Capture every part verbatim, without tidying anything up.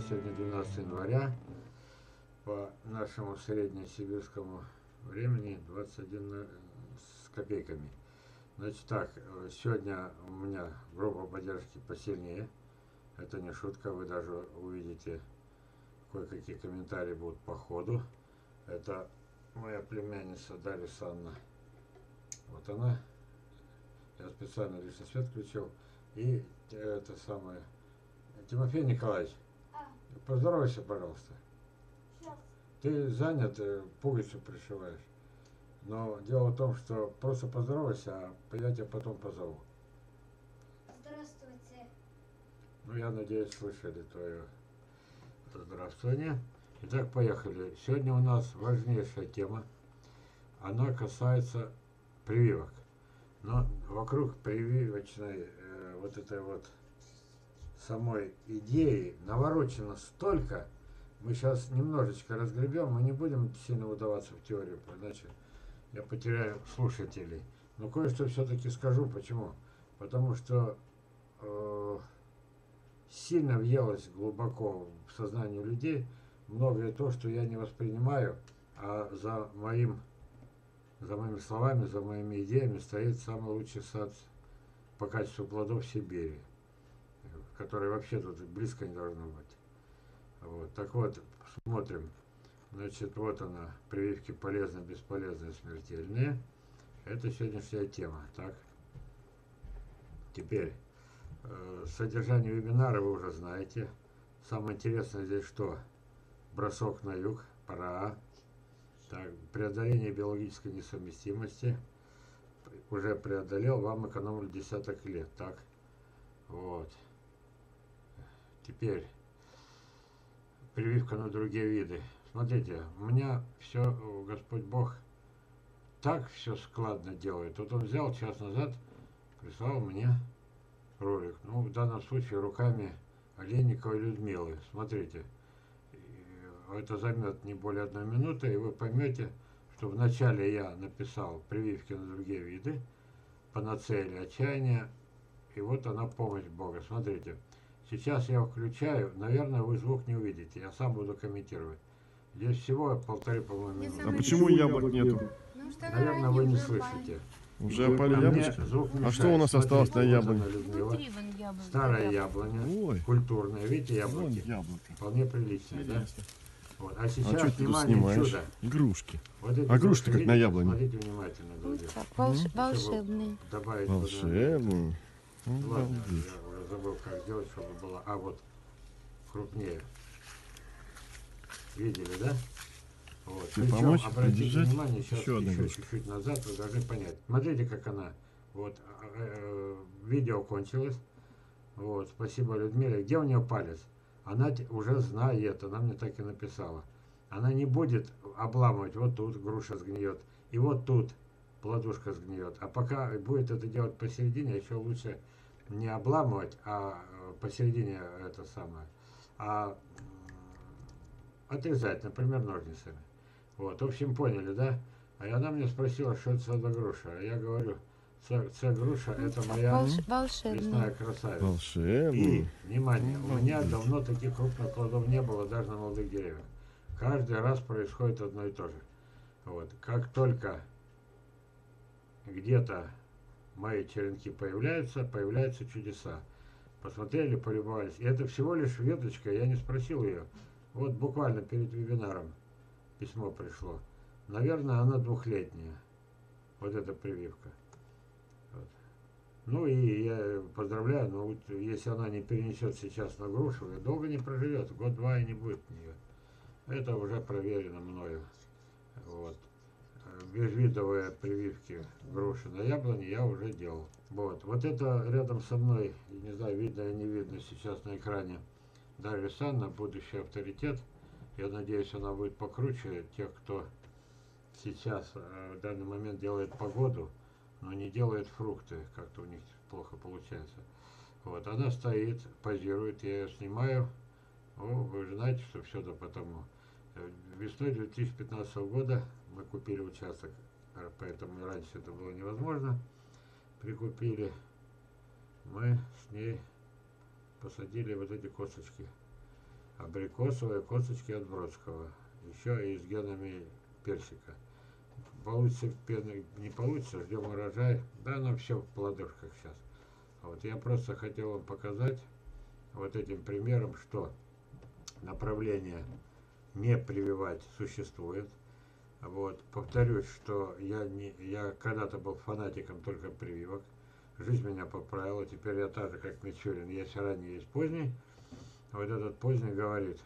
сегодня двенадцатое января, по нашему среднесибирскому времени двадцать один с копейками. Значит так, сегодня у меня группа поддержки посильнее. Это не шутка, вы даже увидите, кое-какие комментарии будут по ходу. Это моя племянница Дарья Санна. Вот она. Я специально лишний свет включил. И это самое... Тимофей Николаевич, а? Поздоровайся, пожалуйста. Сейчас. Ты занят, пуговицу пришиваешь. Но дело в том, что просто поздоровайся, а я тебя потом позову. Здравствуйте. Ну, я надеюсь, слышали твое здравствование. Итак, поехали. Сегодня у нас важнейшая тема. Она касается прививок. Но вокруг прививочной э, вот этой вот самой идеи наворочено столько. Мы сейчас немножечко разгребем, мы не будем сильно удаваться в теорию, иначе я потеряю слушателей. Но кое-что все-таки скажу. Почему? Потому что э, сильно въелось глубоко в сознание людей многое то, что я не воспринимаю, а за моим за моими словами, за моими идеями стоит самый лучший сад по качеству плодов в Сибири, который вообще тут близко не должно быть. Вот. Так вот, смотрим. Значит, вот она, прививки полезные, бесполезные, смертельные. Это сегодняшняя тема. Так. Теперь, э, содержание вебинара вы уже знаете. Самое интересное здесь что? Бросок на юг, пора. Так, преодоление биологической несовместимости. Уже преодолел, вам экономили десяток лет. Так. Вот. Теперь прививка на другие виды. Смотрите, у меня все, Господь Бог так все складно делает. Вот он взял час назад, прислал мне ролик. Ну, в данном случае руками Олейниковой Людмилы. Смотрите, это займет не более одной минуты, и вы поймете, что вначале я написал прививки на другие виды, панацея или отчаяние, и вот она, помощь Бога. Смотрите. Сейчас я включаю, наверное, вы звук не увидите, я сам буду комментировать. Здесь всего полторы, по-моему, минуты. А почему яблок нету? Ну, что Наверное, вы не слышите. Уже опали яблочки? А что у нас Смотрите, осталось на яблоне? внутри вон яблоко. Старая яблоня, Ой. культурная, видите, Вон яблоки? яблоко. Вполне приличные, да? Вот. А А сейчас, что ты тут внимание, снимаешь? чудо. Игрушки. Вот эти А груши-то как видите? на яблоне. Смотрите внимательно, друзья. Так, волш- волшебный. Добавить Волшебный. вот, ладно, Обалдеть. я уже забыл, как сделать, чтобы было. А вот крупнее. Видели, да? Вот. Тебе Причем, помочь? обратите Придержать? внимание, сейчас Еще одна еще игрушка. чуть-чуть назад, вы должны понять. Смотрите, как она. Вот, э, э, видео кончилось. Вот, спасибо Людмиле. Где у нее палец? Она уже знает, она мне так и написала. Она не будет обламывать, вот тут груша сгниет, и вот тут плодушка сгниет. А пока будет это делать посередине, еще лучше не обламывать, а посередине это самое, а отрезать, например, ножницами. Вот, в общем, поняли, да? А она мне спросила, что это за груша. А я говорю, це груша, это моя Волш- волшебный. лесная красавица. Волшебный. И, внимание, у меня давно таких крупных плодов не было, даже на молодых деревьях. Каждый раз происходит одно и то же. Вот. Как только где-то мои черенки появляются, появляются чудеса. Посмотрели, полюбовались. И это всего лишь веточка, я не спросил ее. Вот буквально перед вебинаром письмо пришло. Наверное, она двухлетняя. Вот эта прививка. Вот. Ну и я поздравляю, но вот если она не перенесет сейчас на грушу, долго не проживет, год-два и не будет нее. Это уже проверено мною. Вот. Безвидовые прививки груши на яблоне я уже делал. Вот. Вот это рядом со мной, не знаю, видно или не видно сейчас на экране, Дарья Санна, будущий авторитет. Я надеюсь, она будет покруче тех, кто сейчас в данный момент делает погоду, но не делает фрукты, как-то у них плохо получается. Вот, она стоит, позирует, я ее снимаю. О, вы же знаете, что все это потому. Весной две тысячи пятнадцатого года мы купили участок, поэтому и раньше это было невозможно. Прикупили. Мы с ней посадили вот эти косточки. абрикосовые косточки от Бродского. Еще и с генами персика. Получится пены, не получится, ждем урожай. Да, оно все в ладошках сейчас. Вот я просто хотел вам показать вот этим примером, что направление не прививать существует. Вот, повторюсь, что я, не, я когда-то был фанатиком только прививок. Жизнь меня поправила. Теперь я так же, как Мичурин. Есть ранний, есть поздний. Вот этот поздний говорит,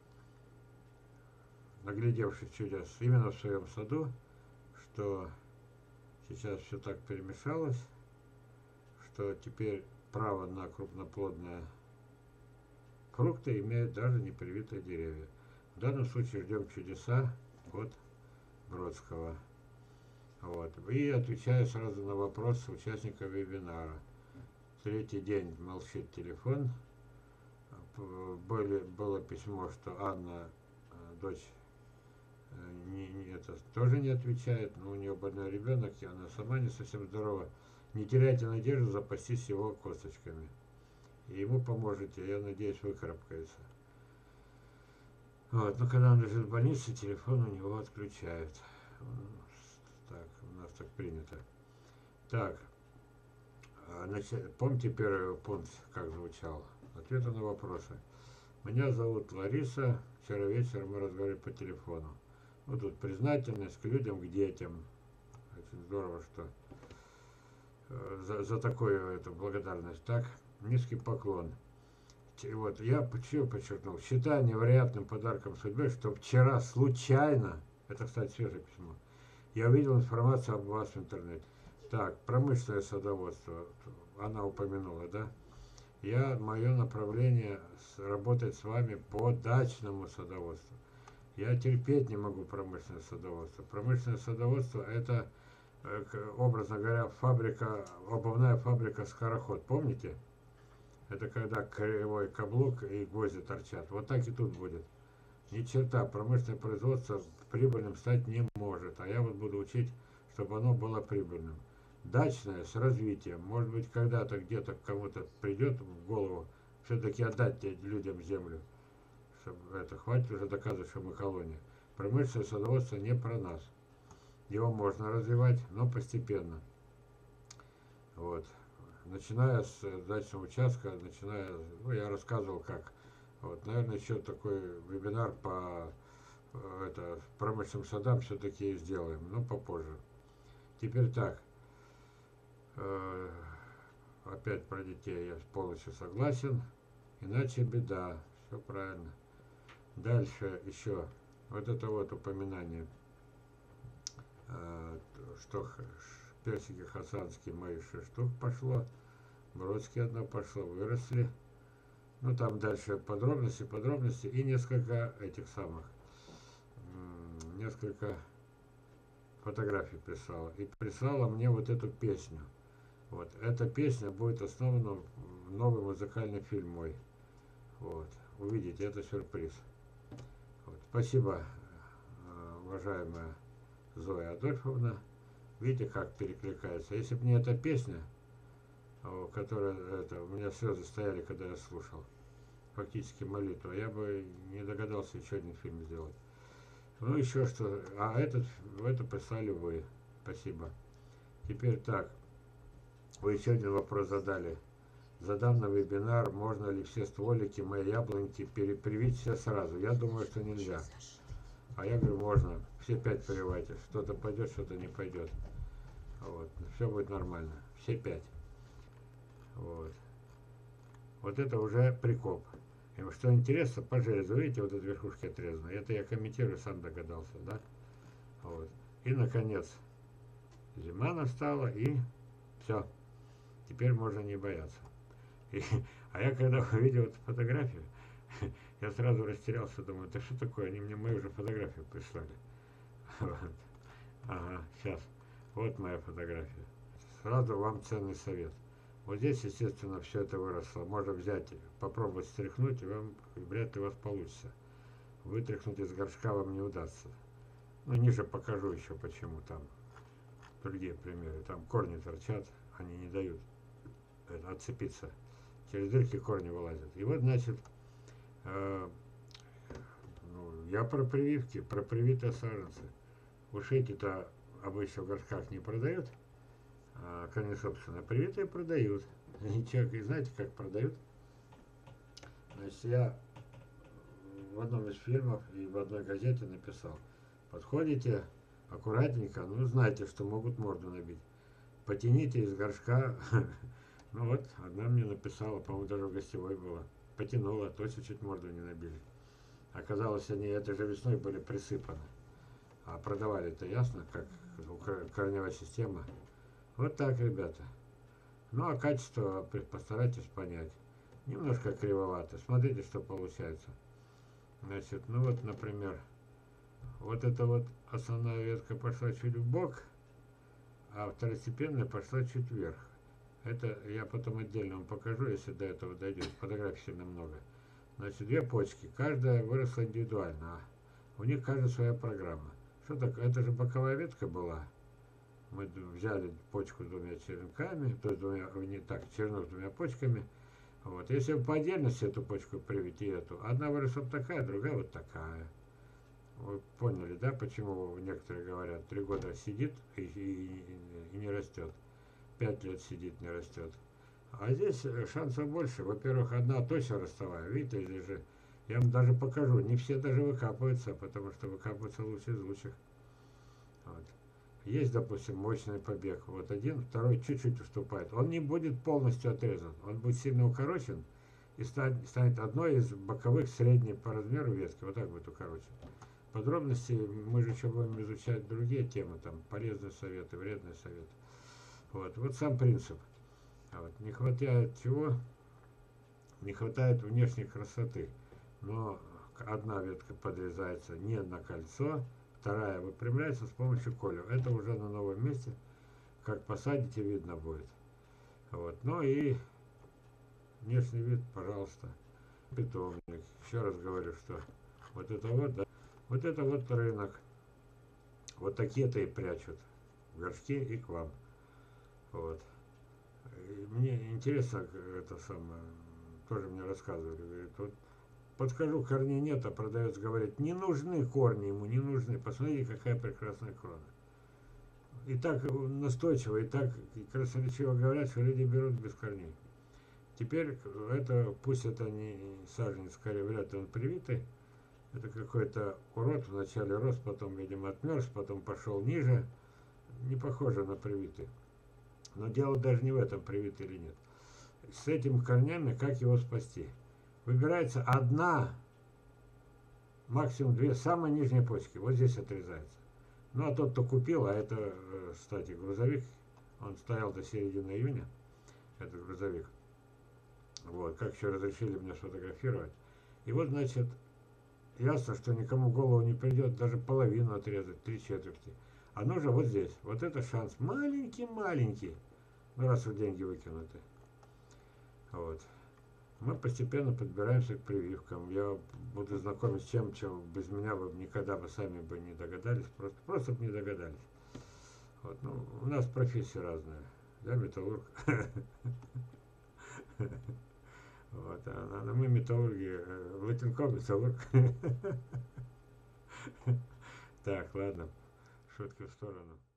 наглядевшись чудес именно в своем саду, что сейчас все так перемешалось, что теперь право на крупноплодные фрукты имеют даже непривитые деревья. В данном случае ждем чудеса от Бродского. Вот. И отвечаю сразу на вопрос участника вебинара. Третий день молчит телефон. Были, было письмо, что Анна, дочь, не, не, это, тоже не отвечает, но у нее больной ребенок, и она сама не совсем здорова. Не теряйте надежду запастись его косточками. И ему поможете, я надеюсь, выкарабкается. Вот, но когда он лежит в больнице, телефон у него отключают. Так, у нас так принято. Так, значит, помните первый пункт, как звучал? Ответы на вопросы. Меня зовут Лариса. Вчера вечером мы разговаривали по телефону. Вот тут признательность к людям, к детям. Очень здорово, что э, за, за такую эту благодарность. Так, низкий поклон. Вот, я почему подчеркнул, считаю невероятным подарком судьбы, что вчера случайно, это, кстати, свежее письмо, я увидел информацию об вас в интернете. Так, промышленное садоводство, она упомянула, да? Я, мое направление работать с вами по дачному садоводству. Я терпеть не могу промышленное садоводство. Промышленное садоводство это, образно говоря, фабрика, обувная фабрика «Скороход». Помните? Это когда кривой каблук и гвозди торчат. Вот так и тут будет. Ни черта, промышленное производство прибыльным стать не может. А я вот буду учить, чтобы оно было прибыльным. Дачное с развитием. Может быть, когда-то где-то кому-то придет в голову все-таки отдать людям землю. Чтобы это, хватит уже доказывать, что мы колония. Промышленное садоводство не про нас. Его можно развивать, но постепенно. Вот. Начиная с дачного участка, начиная, ну, я рассказывал как. Вот, наверное, еще такой вебинар по это, промышленным садам все-таки сделаем, но попозже. Теперь так. Э, опять про детей я полностью согласен. Иначе беда. Все правильно. Дальше еще. Вот это вот упоминание, э, что персики хасанские мои шесть штук пошло. Бродские одно пошло, выросли. Ну там дальше подробности, подробности и несколько этих самых, несколько фотографий прислала. И прислала мне вот эту песню. Вот, эта песня будет основана в новый музыкальный фильм мой. Вот, увидите, это сюрприз. Вот, спасибо, уважаемая Зоя Адольфовна. Видите, как перекликается. Если бы не эта песня, которая, это, у меня слезы стояли, когда я слушал, фактически молитву, я бы не догадался еще один фильм сделать. Ну, еще что. А этот, это прислали вы. Спасибо. Теперь так. Вы еще один вопрос задали. Задам на вебинар, можно ли все стволики моей яблоньки перепривить все сразу. Я думаю, что нельзя. А я говорю, можно. Все пять прививайте. Что-то пойдет, что-то не пойдет. Вот. Все будет нормально. Все пять. Вот. Вот это уже прикоп. И что интересно, по железу, видите, вот эти верхушки отрезаны. Это я комментирую, сам догадался, да? Вот. И, наконец, зима настала, и все. Теперь можно не бояться. И, а я когда увидел эту фотографию, я сразу растерялся, думаю, это что такое? Они мне мою же фотографию прислали. Вот. Ага, сейчас. Вот моя фотография. Сразу вам ценный совет. Вот здесь, естественно, все это выросло. Можно взять, попробовать стряхнуть, и вам вряд ли у вас получится. Вытряхнуть из горшка вам не удастся. Ну, ниже покажу еще, почему там. Другие примеры. Там корни торчат, они не дают отцепиться. Через дырки корни вылазят. И вот, значит, э, Я про прививки, про привитые саженцы. Уж эти-то обычно в горшках не продают, а, они, собственно, привитые продают. И человек, и знаете, как продают? Значит, я в одном из фильмов и в одной газете написал: подходите аккуратненько, ну, знаете, что могут морду набить. Потяните из горшка. Ну вот, одна мне написала, по-моему, даже в гостевой была. Потянула, точно чуть морду не набили. Оказалось, они этой же весной были присыпаны. А продавали это ясно, как корневая система. Вот так, ребята. Ну, а качество постарайтесь понять. Немножко кривовато. Смотрите, что получается. Значит, ну вот, например, вот эта вот основная ветка пошла чуть в бок, а второстепенная пошла чуть вверх. Это я потом отдельно вам покажу, если до этого дойдет. Фотографий сильно много. Значит, две почки. Каждая выросла индивидуально. А у них каждая своя программа. Что такое? Это же боковая ветка была. Мы взяли почку с двумя черенками, то есть двумя, не так, черенок с двумя почками. Вот. Если вы по отдельности эту почку привить и эту, одна выросла вот такая, другая вот такая. Вы поняли, да, почему некоторые говорят, три года сидит и, и, и не растет, пять лет сидит, не растет. А здесь шансов больше. Во-первых, одна точно ростовая, видите, здесь же, я вам даже покажу, не все даже выкапываются, потому что выкапываются лучше из лучших. Вот. Есть, допустим, мощный побег, вот один, второй чуть-чуть уступает. Он не будет полностью отрезан, он будет сильно укорочен и станет, станет одной из боковых средней по размеру ветки, вот так будет укорочен. Подробности мы же еще будем изучать другие темы, там полезные советы, вредные советы. Вот, вот сам принцип. А вот, не хватает чего? Не хватает внешней красоты. Но одна ветка подрезается не на кольцо, вторая выпрямляется с помощью колю. Это уже на новом месте. Как посадите, видно будет. Вот. Ну и внешний вид, пожалуйста. Питомник. Еще раз говорю, что вот это вот, да, вот это вот рынок. Вот такие-то и прячут в горшке и к вам. Вот. И мне интересно, это самое, тоже мне рассказывали, говорит, вот подскажу, корней нет, а продавец говорит, не нужны корни ему, не нужны, посмотрите, какая прекрасная крона. И так настойчиво, и так красноречиво говорят, что люди берут без корней. Теперь это, пусть это не саженец, скорее вряд ли он привитый, это какой-то урод, вначале рос, потом, видимо, отмерз, потом пошел ниже, не похоже на привитый. Но дело даже не в этом, привитый или нет. С этими корнями, как его спасти? Выбирается одна, максимум две, самые нижние почки. Вот здесь отрезается. Ну, а тот, кто купил, а это, кстати, грузовик, он стоял до середины июня, этот грузовик. Вот, как еще разрешили мне сфотографировать. И вот, значит, ясно, что никому в голову не придет даже половину отрезать, три четверти. А нужно вот здесь. Вот это шанс. Маленький-маленький. Ну, раз вот деньги выкинуты. Вот. Мы постепенно подбираемся к прививкам. Я буду знакомить с чем, чем без меня вы никогда бы сами бы не догадались. Просто, просто бы не догадались. Вот. Ну, у нас профессии разные. Я металлург. Вот. А мы металлурги. Латинков металлург. Так, ладно. Шутки в сторону.